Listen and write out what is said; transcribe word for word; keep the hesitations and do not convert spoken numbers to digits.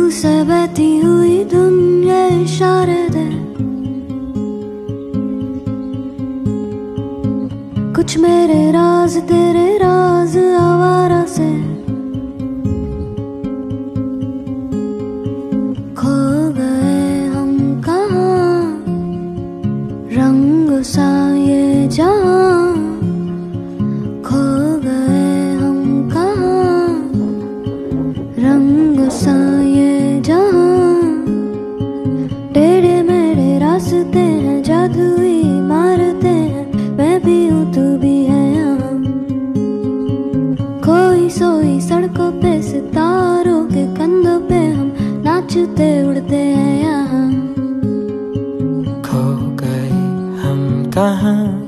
से बहती हुई दुनिया इशारे दे, कुछ मेरे राज तेरे राज आवारा से खो गए हम कहाँ, रंग सा ये जहाँ खो गए हम कहाँ, रंग सा ये जहाँ। टेढ़े मेढ़े रास्ते हैं, जादुई मारते हैं, मैं भी हूँ तू भी है यहाँ। खोई सोई सड़कों पे सितारों के कंधों पे हम नाचते उड़ते हैं यहाँ। खो गए हम कहाँ,